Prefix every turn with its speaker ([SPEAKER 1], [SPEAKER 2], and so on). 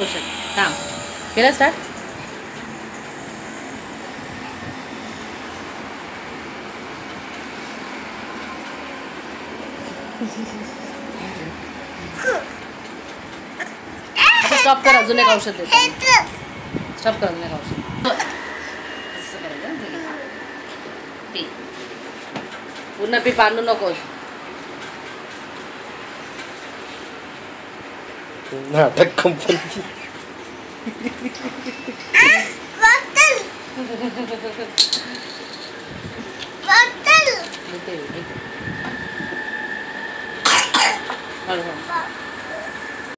[SPEAKER 1] थांब. केलं start. Stop कर. अजून एक औषध देतो. स्टॉप कर. अजून एक औषध. पूर्ण पी. पांडू नकोस.
[SPEAKER 2] नाटक कंपनी.
[SPEAKER 1] हळू हळू.